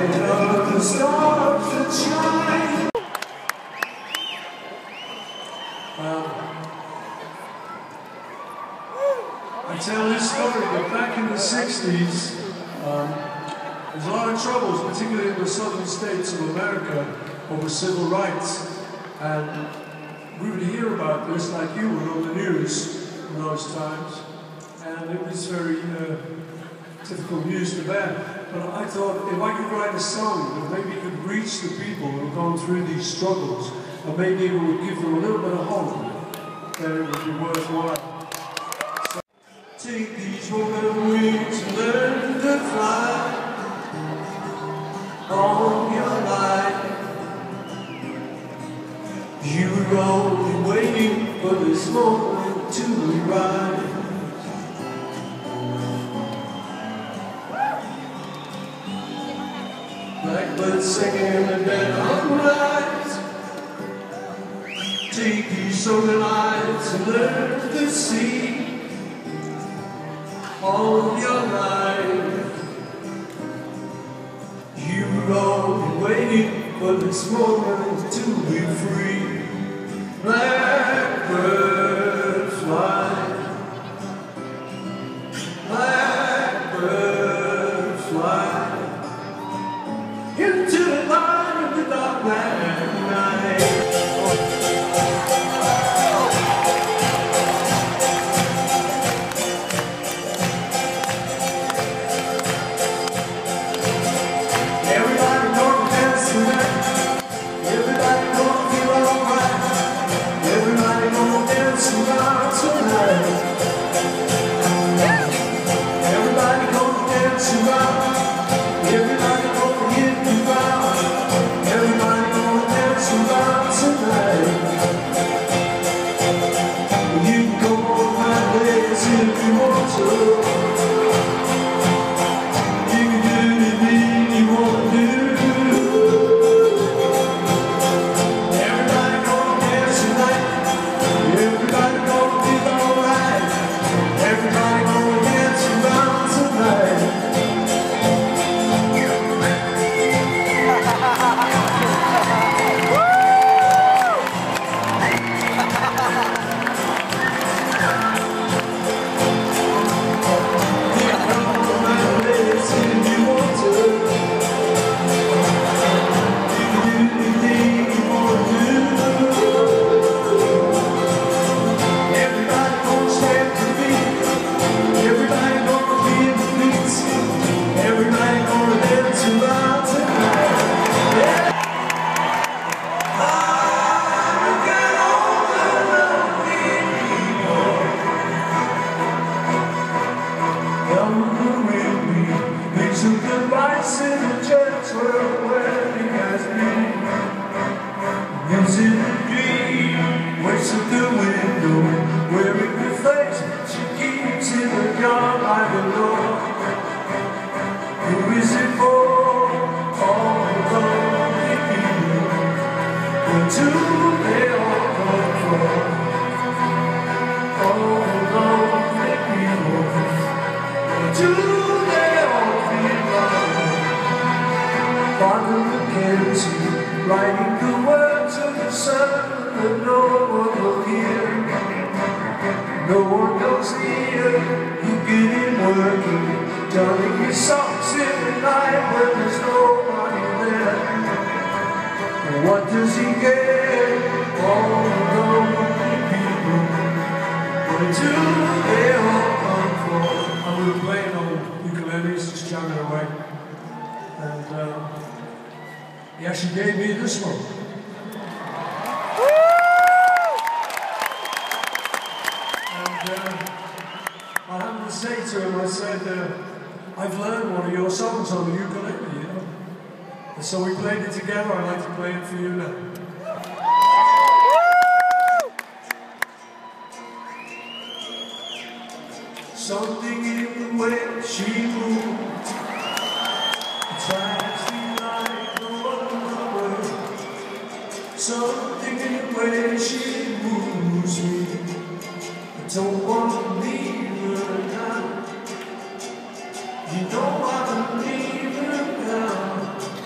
where are the stars that shine? I tell this story that back in the 60s, there's a lot of troubles, particularly in the southern states of America, over civil rights. And we would hear about this, like you would, on the news in those times. And it was very difficult news to bear. But I thought if I could write a song that maybe could reach the people who have gone through these struggles, and maybe it would give them a little bit of hope, then it would be worthwhile. So, take these woven wings and learn to fly all your life. You were only waiting for this moment to arrive. Blackbird singing in the dead of night. Take these southern eyes and learn to see all of your life. You were only waiting for this moment to be free. Blackbird fly, blackbird fly into the light of the dark night. Everybody gonna dance tonight. Everybody gonna feel alright. Everybody gonna dance around tonight. Everybody gonna dance around. Everybody gonna hit the ground. Everybody gonna dance around tonight. You can go on my days if you want to. You can do anything you want to do. Everybody gonna dance tonight. Everybody gonna feel alright. Everybody gonna dance around tonight. Writing the words of the sun that no one will hear. No one goes near. You get him working, darning his socks in the night when there's nobody there. And what does he get? All the lonely people. Where do they all come from? And we were playing on ukuleles, just jamming away. And he actually gave me this one. And I happened to say to him, I said, I've learned one of your songs on the ukulele, you know. And so we played it together. I'd like to play it for you now. Something in the way she moved, something in the way she moves me. I don't want to leave her now. You know I don't leave her now.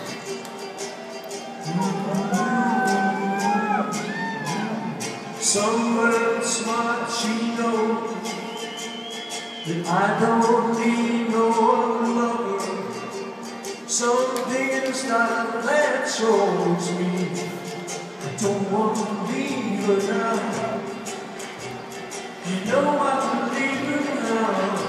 Somewhere smart she knows that I don't need no other lover. Something inside that shows me I don't want to leave her now. You know I can leave her now.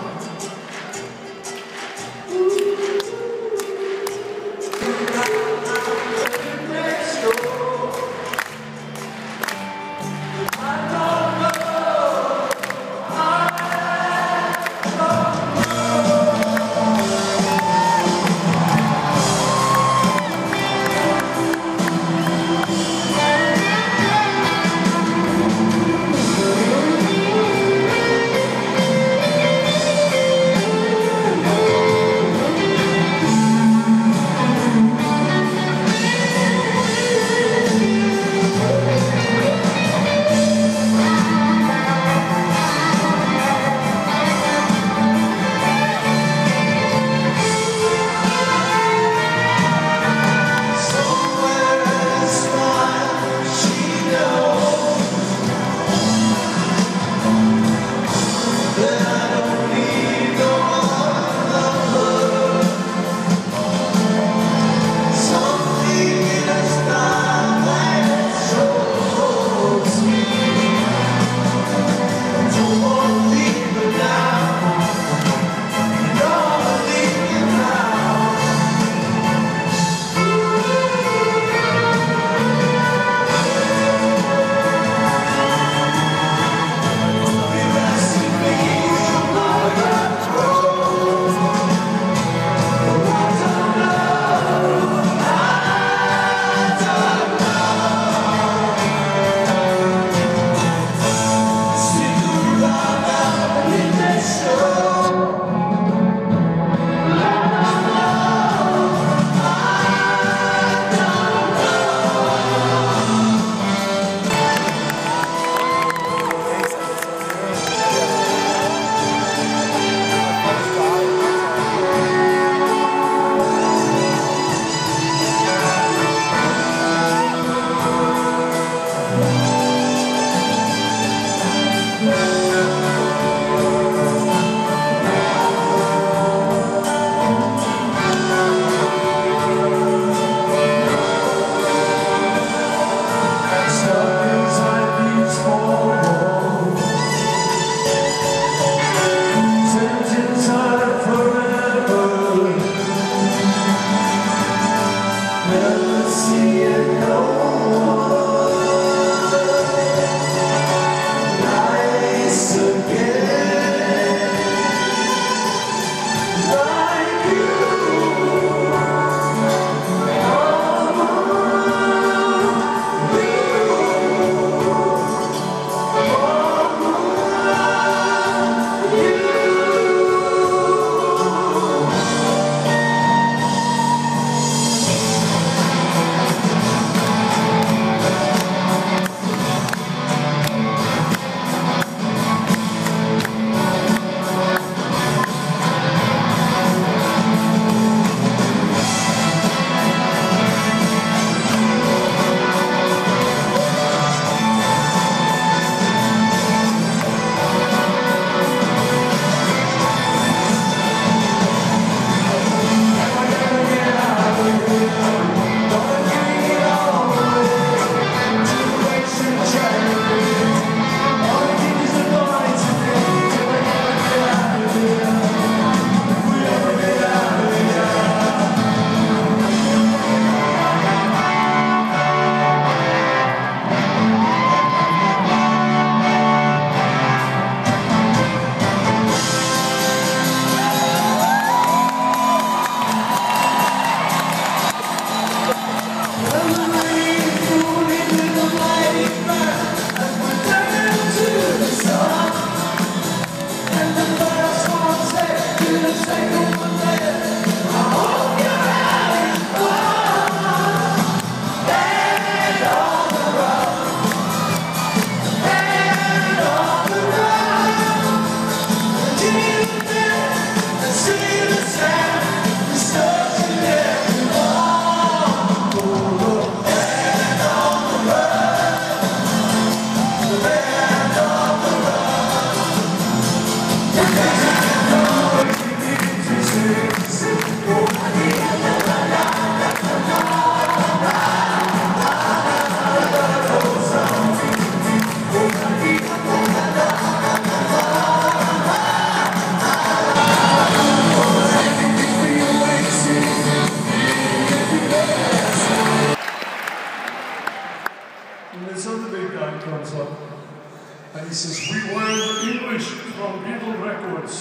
This is Rewind English from Beatle Records.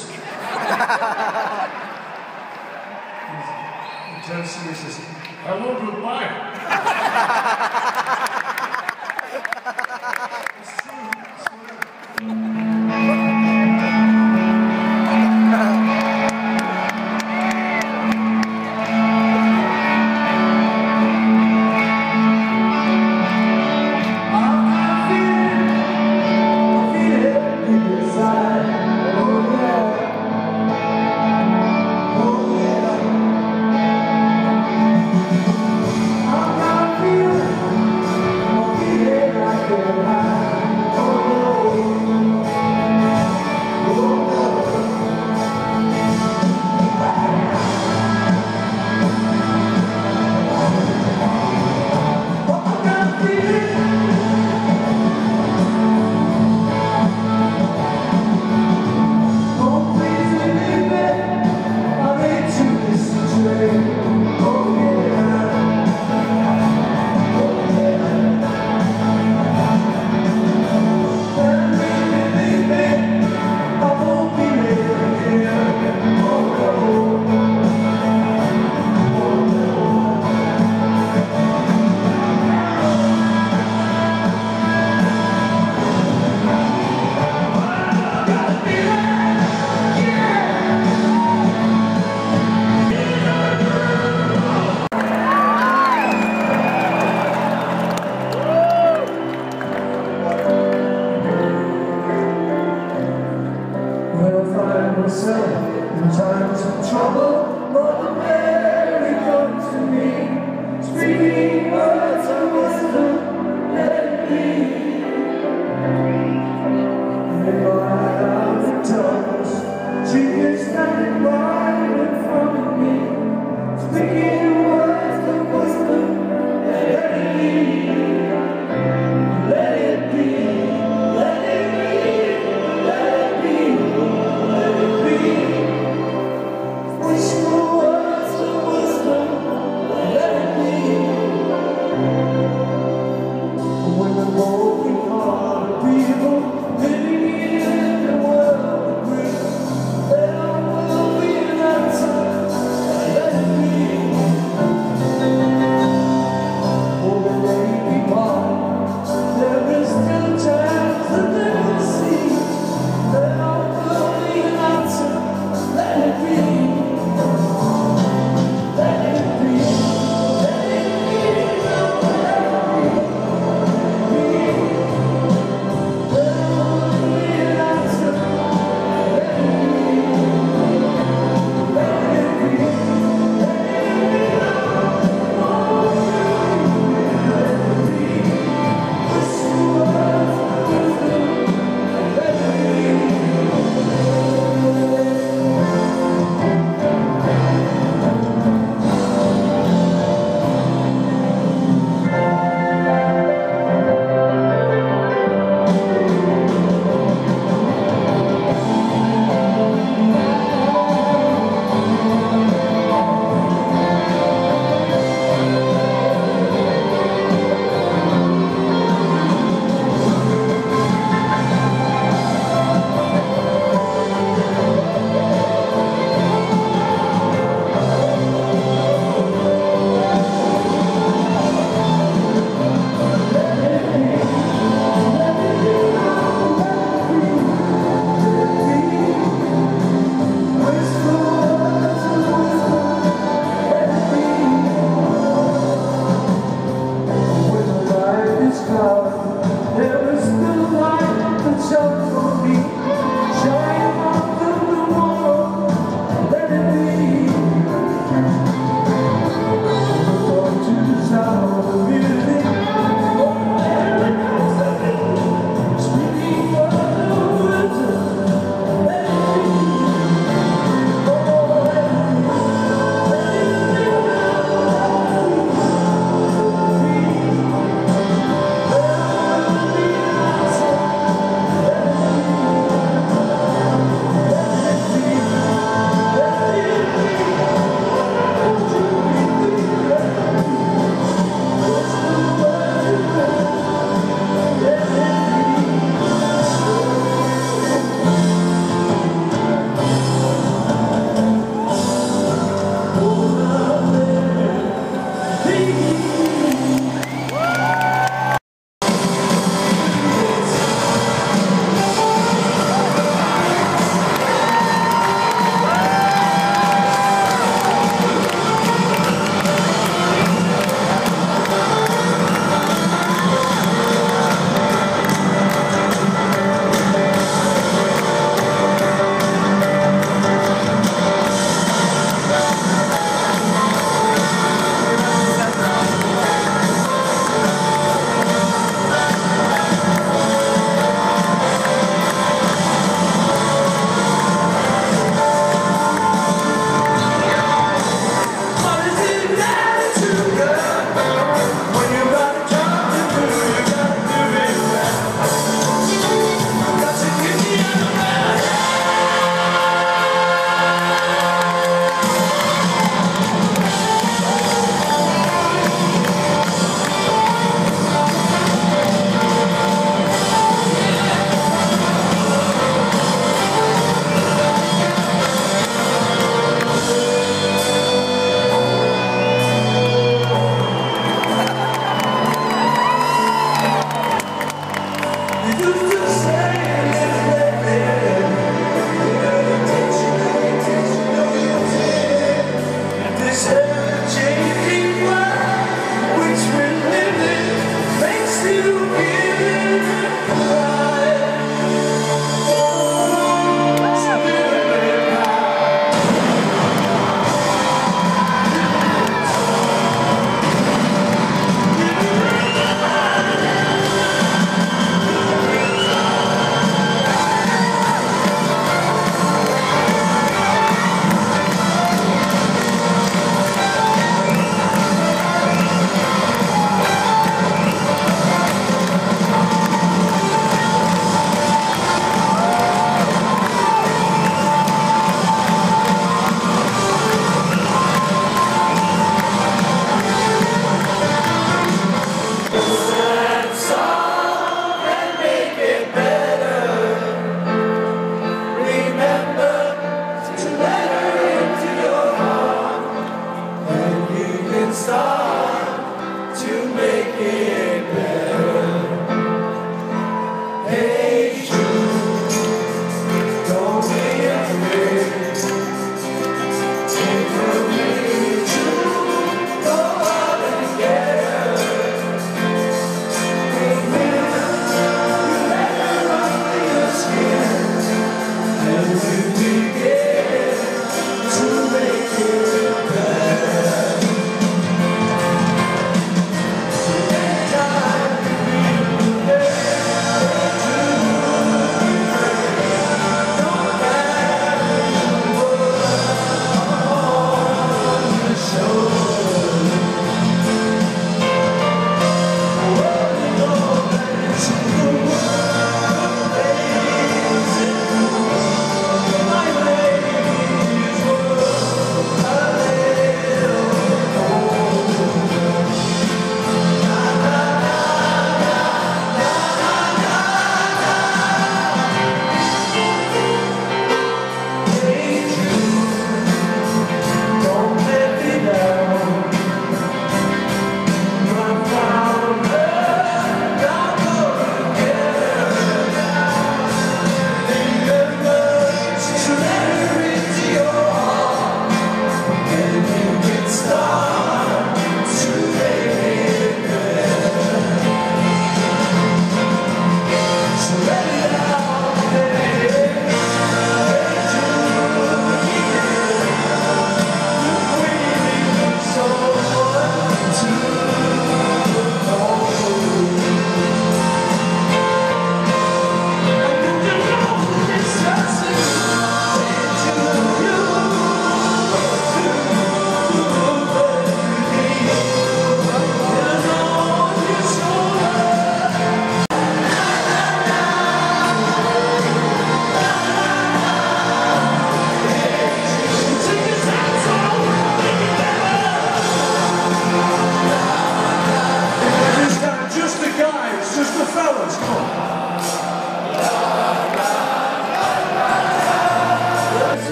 He turns to me and says, hello, goodbye. It's true. It's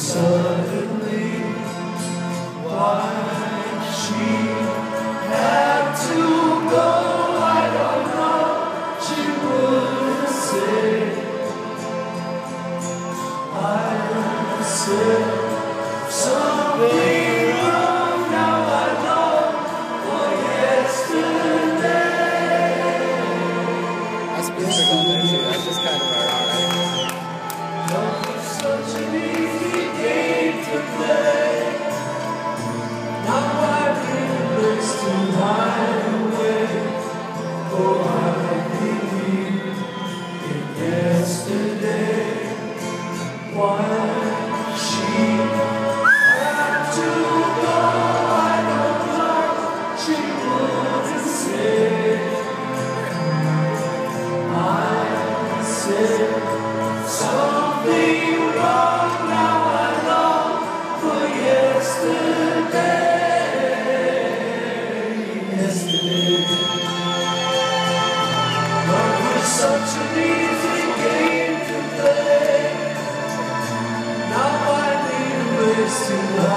suddenly why she had to go, I don't know. She wouldn't say. I said something wrong, now I know, for yesterday. That's music on there too, that's just kind of ironic. Love was such an easy game to play. Now I realize to hide away. Oh, I believe in yesterday. Why she had to go, I don't know. She wouldn't say. I said something wrong, now I know, for yesterday. Love was such an easy game to play. Now I need ways to